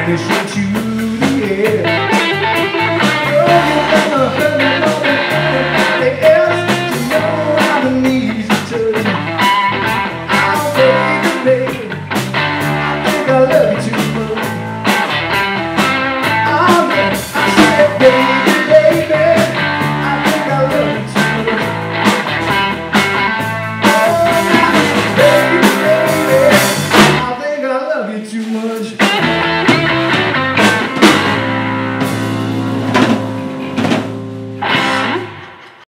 They shoot you in the air. Oh, you're gonna hurt me more than anybody else. You know I'm an easy touch. Oh, baby, baby, I think I love you too much. Oh, yeah, I said, baby, baby, I think I love you too much. Oh, baby, baby, I think I love you too much.